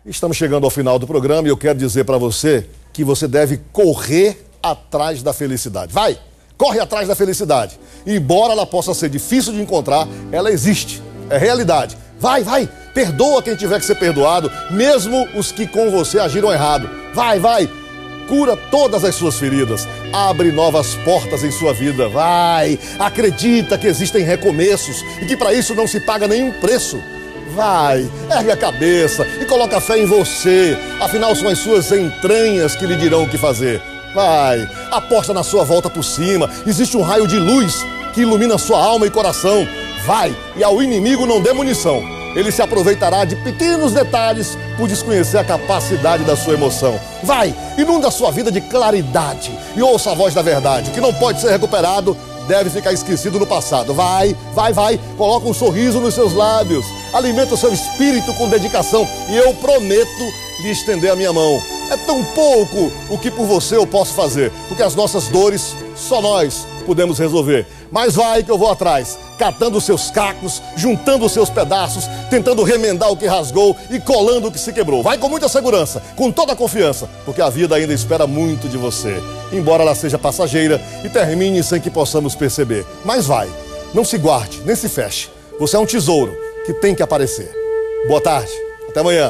Estamos chegando ao final do programa e eu quero dizer para você que você deve correr atrás da felicidade. Vai, corre atrás da felicidade. Embora ela possa ser difícil de encontrar, ela existe, é realidade. Vai, perdoa quem tiver que ser perdoado, mesmo os que com você agiram errado. Vai, cura todas as suas feridas, abre novas portas em sua vida. Vai, acredita que existem recomeços e que para isso não se paga nenhum preço. Vai, ergue a cabeça e coloca fé em você. Afinal, são as suas entranhas que lhe dirão o que fazer. Vai, aposta na sua volta por cima. Existe um raio de luz que ilumina sua alma e coração. Vai, e ao inimigo não dê munição. Ele se aproveitará de pequenos detalhes por desconhecer a capacidade da sua emoção. Vai, inunda a sua vida de claridade e ouça a voz da verdade. O que não pode ser recuperado deve ficar esquecido no passado. Vai, coloca um sorriso nos seus lábios, alimenta o seu espírito com dedicação e eu prometo lhe estender a minha mão. É tão pouco o que por você eu posso fazer, porque as nossas dores só nós podemos resolver. Mas vai que eu vou atrás, catando os seus cacos, juntando os seus pedaços, tentando remendar o que rasgou e colando o que se quebrou. Vai com muita segurança, com toda a confiança, porque a vida ainda espera muito de você, embora ela seja passageira e termine sem que possamos perceber. Mas vai, não se guarde, nem se feche. Você é um tesouro que tem que aparecer. Boa tarde, até amanhã.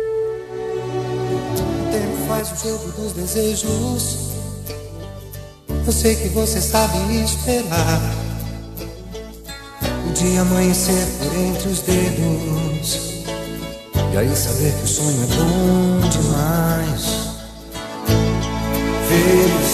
O tempo faz o jogo dos desejos. Eu sei que você sabe esperar o dia amanhecer por entre os dedos e aí saber que o sonho é bom demais. Feliz